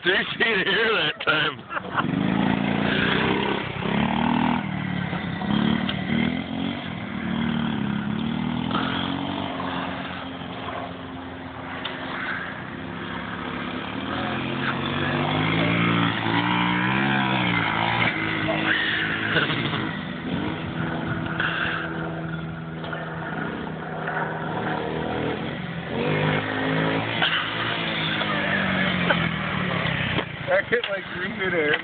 3 feet of air that time. I hit like 3 feet of air.